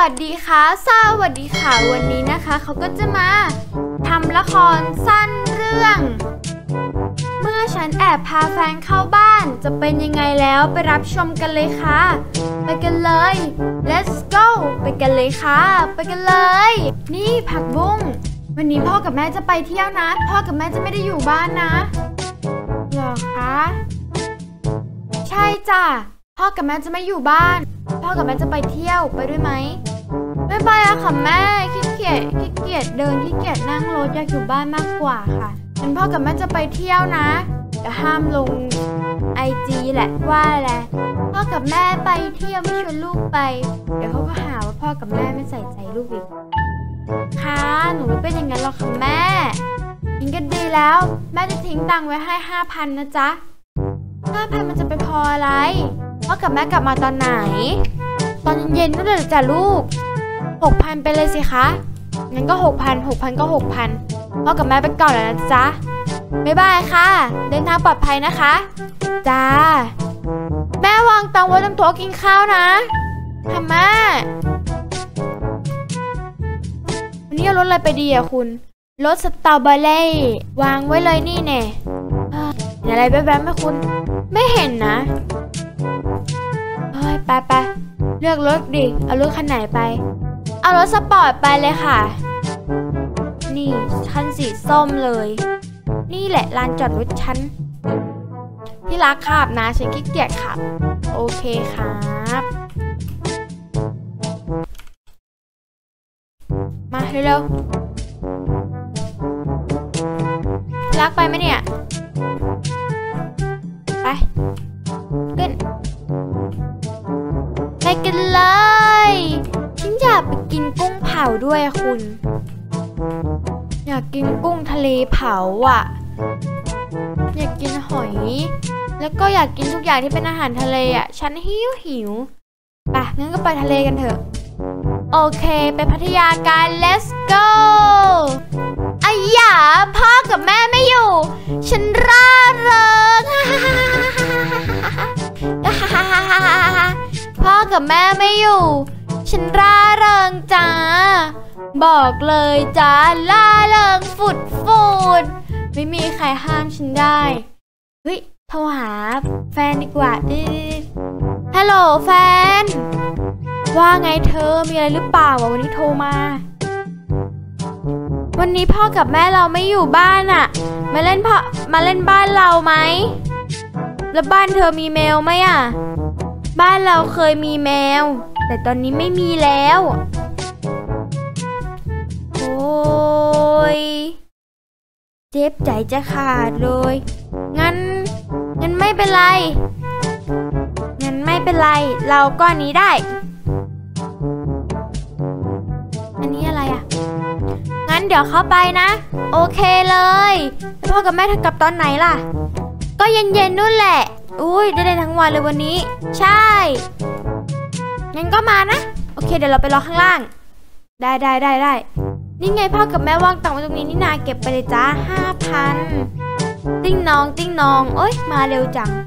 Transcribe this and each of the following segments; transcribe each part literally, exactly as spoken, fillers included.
วัสดีค่ะสวัสดีค่ะวันนี้นะคะเขาก็จะมาทำละครสั้นเรื่องเมื่อฉันแอบพาแฟนเข้าบ้านจะเป็นยังไงแล้วไปรับชมกันเลยค่ะไปกันเลย let's go ไปกันเลยค่ะไปกันเลยนี่ผักบุ้งวันนี้พ่อกับแม่จะไปเที่ยวนะพ่อกับแม่จะไม่ได้อยู่บ้านนะเหรอคะใช่จ้ะพ่อกับแม่จะไม่อยู่บ้านพ่อกับแม่จะไปเที่ยวไปด้วยไหมไม่ไปอะค่ะแม่ขี้เกียจขี้เกียจเดินขี้เกียจนั่งรถอยากอยู่บ้านมากกว่าค่ะงั้นพ่อกับแม่จะไปเที่ยวนะแต่ห้ามลงไอจีแหละว่าแหละพ่อกับแม่ไปเที่ยวไม่ชวนลูกไปเดี๋ยวเขาก็หาว่าพ่อกับแม่ไม่ใส่ใจลูกอีกค่ะหนูไม่เป็นอย่างนั้นหรอกค่ะแม่ยิงก็ดีแล้วแม่จะทิ้งตังค์ไว้ให้ห้าพันนะจ๊ะห้าพันมันจะไปพออะไรพ่อกับแม่กลับมาตอนไหนตอนเย็นๆนั่นแหละจ้ะลูกหกพันไปเลยสิคะงั้นก็หกพันหกพันก็หกพันพ่อกับแม่ไปก่อนแล้วนะจ๊ะบ๊ายบายค่ะเดินทางปลอดภัยนะคะจ้าแม่วางตังไว้ตรงโต๊ะกินข้าวนะค่ะแม่วันนี้เอารถอะไรไปดีอะคุณรถสตรอเบอรี่วางไว้เลยนี่แน่เห็นอะไรแว๊บๆไหมคุณไม่เห็นนะเฮ้ยไปไปเลือกรถดิเอารถคันไหนไปเอารถสปอร์ตไปเลยค่ะนี่คันสีส้มเลยนี่แหละลานจอดรถฉันที่รักขับนะฉันขี้เกียจขับโอเคครับมาเร็วๆรักไปไหมเนี่ยไปขึ้นไปกันเลยฉันอยากไปกินกุ้งเผาด้วยอะคุณอยากกินกุ้งทะเลเผาอ่ะอยากกินหอยแล้วก็อยากกินทุกอย่างที่เป็นอาหารทะเลอ่ะฉันหิวหิวไปงั้นก็ไปทะเลกันเถอะโอเคไปพัทยากัน let's go อ้ยาพ่อกับแม่ไม่อยู่ฉันร่าเริงพ่อกับแม่ไม่อยู่ฉันร่าเริงจ้าบอกเลยจ้าล่าเริงฝุดฟูดไม่มีใครห้ามฉันได้เฮ้ยโทรหาแฟนดีกว่าดิฮัลโหลแฟนว่าไงเธอมีอะไรหรือเปล่าวันนี้โทรมาวันนี้พ่อกับแม่เราไม่อยู่บ้านอะมาเล่นพ่อมาเล่นบ้านเราไหมแล้วบ้านเธอมีแมวไหมอะบ้านเราเคยมีแมวแต่ตอนนี้ไม่มีแล้วโอ้ยเจ็บใจจะขาดเลยงั้นงั้นไม่เป็นไรงั้นไม่เป็นไรเราก็อันนี้ได้อันนี้อะไรอ่ะงั้นเดี๋ยวเข้าไปนะโอเคเลยพ่อกับแม่จะกลับตอนไหนล่ะก็เย็นๆนู่นแหละอุ้ยได้เลยทั้งวันเลยวันนี้ใช่งั้นก็มานะโอเคเดี๋ยวเราไปรอข้างล่างได้ได้ได้ได้นี่ไงพ่อกับแม่วางตังค์ไว้ตรงนี้นี่นาเก็บไปเลยจ้าห้าพันติ้งน้องติ้งน้องโอ๊ยมาเร็วจัง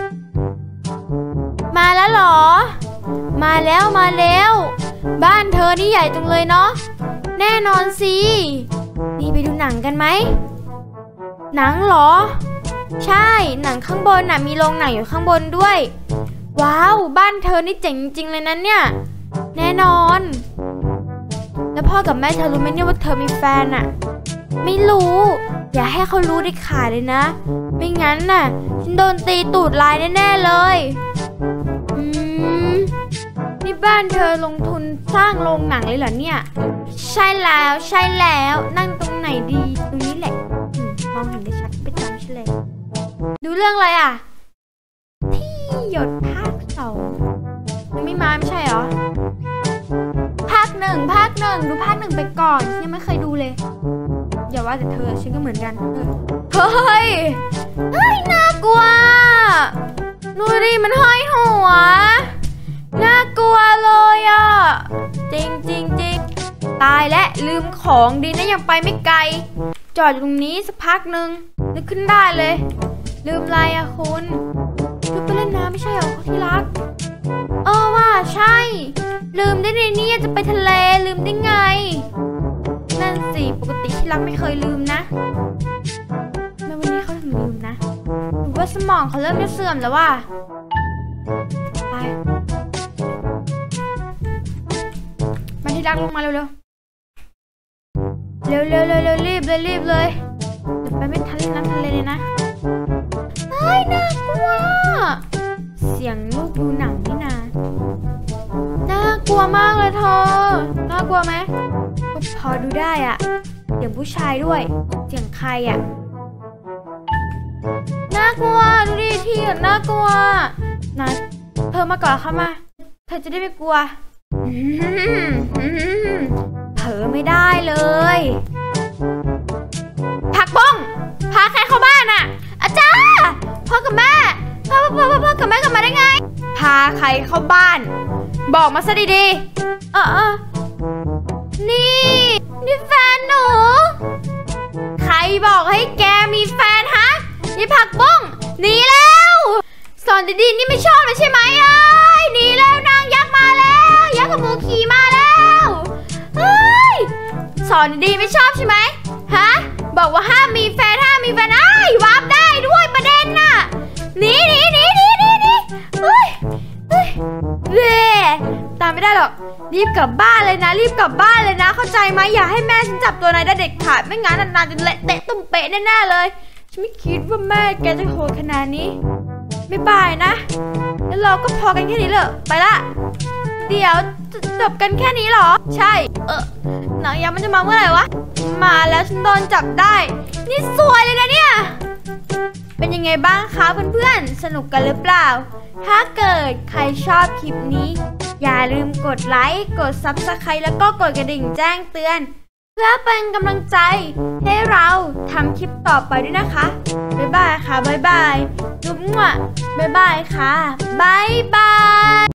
มาแล้วเหรอมาแล้วมาแล้วบ้านเธอนี่ใหญ่จังเลยเนาะแน่นอนสินี่ไปดูหนังกันไหมหนังเหรอใช่หนังข้างบนน่ะมีโรงหนังอยู่ข้างบนด้วยว้าวบ้านเธอนี่เจ๋งจริงๆเลยนะเนี่ยแน่นอนแล้วพ่อกับแม่เธอรู้ไหมเนี่ยว่าเธอมีแฟนอะไม่รู้อย่าให้เขารู้ได้ขาดเลยนะไม่งั้นน่ะฉันโดนตีตูดลายแน่ๆเลยอืมนี่บ้านเธอลงทุนสร้างโรงหนังเลยเหรอเนี่ยใช่แล้วใช่แล้วนั่งตรงไหนดีตรงนี้แหละมองเห็นได้ชัดไปตามฉันเลยดูเรื่องอะไรอ่ะที่หยดภาคสองยังไม่มาไม่ใช่เหรอภาคหนึ่งภาคหนึ่งดูภาคหนึ่งไปก่อนยังไม่เคยดูเลยอย่าว่าแต่เธอฉันก็เหมือนกันเฮ้ยเฮ้ยน่ากลัวดูดิมันห้อยหัวน่ากลัวเลยอ่ะจริงจริงจริงตายและลืมของดีนะยังไปไม่ไกลจอดอยู่ตรงนี้สักพักหนึ่งนึกขึ้นได้เลยลืมอะไรอะคุณคือไปเล่นน้ำไม่ใช่เหรอที่รักเออว่าใช่ลืมได้ไงเนี่ยจะไปทะเลลืมได้ไงนั่นสิปกติที่รักไม่เคยลืมนะแม่วันนี้เขาถึงลืมนะหรือว่าสมองเขาเริ่มจะเสื่อมแล้วว่ะไปมาที่รักลงมาเร็วเร็วเร็วเร็วเร็วเร็วรีบเลยรีบเลยเดี๋ยวไปไม่ทันเล่นน้ำทะเลเลยนะเฮ้ยน่ากลัวเสียงลูกดูหนังนี่นาน่ากลัวมากเลยเธอน่ากลัวไหมก็พอดูได้อะเสียงผู้ชายด้วยเสียงใครอะน่ากลัวดูดิที่น่ากลัวนะเธอมาก่อนเข้ามาเธอจะได้ไม่กลัวเผลอไม่ได้เลยผักบ้งพาใครเข้าบ้านอะอาจารย์พ่อกับแม่พ่อพ่อพ่อพ่อกับแม่กลับมาได้ไงพาใครเข้าบ้านบอกมาซะดีๆเออเออนี่นี่แฟนหนูใครบอกให้แกมีแฟนฮะนี่ผักบ้งหนีแล้วสอนดีๆนี่ไม่ชอบเลยใช่ไหมเอ้ยหนีแล้วนางยักษ์มาแล้วยักษ์กับหมูขี่มาแล้วเฮ้ยสอนดีๆไม่ชอบใช่ไหมฮะบอกว่าห้ามมีแฟนห้ามมีแฟนอ้ายวาร์ปได้ด้วยประเด็นน่ะหนีหนีหนีหนีหนีหนีเฮ้ยเฮ้ยเร่ตามไม่ได้หรอกรีบกลับบ้านเลยนะรีบกลับบ้านเลยนะเข้าใจไหมอย่าให้แม่ฉันจับตัวนายได้เด็ดขาดไม่งั้นนานๆจะเละเตะตุ้มเป๊ะแน่ๆเลยฉันไม่คิดว่าแม่แกจะโหดขนาดนี้บ๊ายบายนะแล้วเราก็พอกันแค่นี้เลยไปละเดี๋ยวจะจบกันแค่นี้เหรอใช่เออหนังยักษ์มันจะมาเมื่อไหร่วะมาแล้วฉันโดนจับได้นี่สวยเลยนะเนี่ยเป็นยังไงบ้างคะเพื่อนๆสนุกกันหรือเปล่าถ้าเกิดใครชอบคลิปนี้อย่าลืมกดไลค์กด ซับสไครบ์ แล้วก็กดกระดิ่งแจ้งเตือนเพื่อเป็นกำลังใจให้เราทำคลิปต่อไปด้วยนะคะบ๊ายบายค่ะบ๊ายบายจุ๊บมั่วบ๊ายบายค่ะบ๊ายบาย